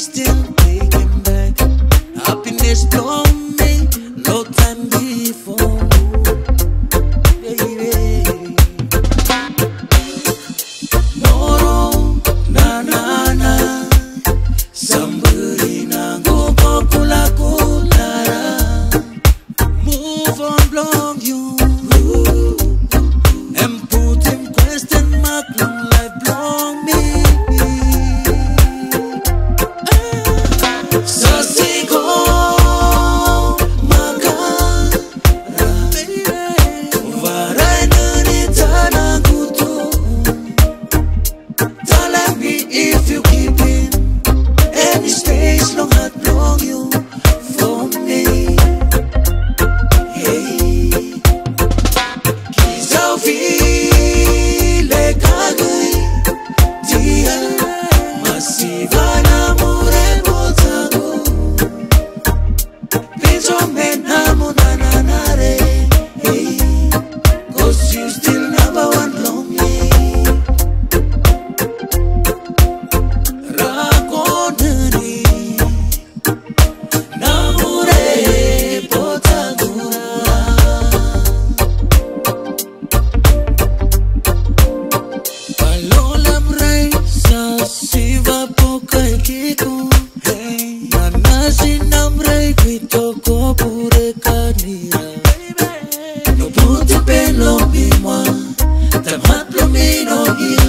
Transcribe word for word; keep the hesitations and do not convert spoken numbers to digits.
still taking back. Happiness blown me no time before. Baby. No, no, na na na. Somebody na go kula kula. Move on, blow you. And put in question mark long life blow me. No put the pelo en moi, t'as mal plomé, no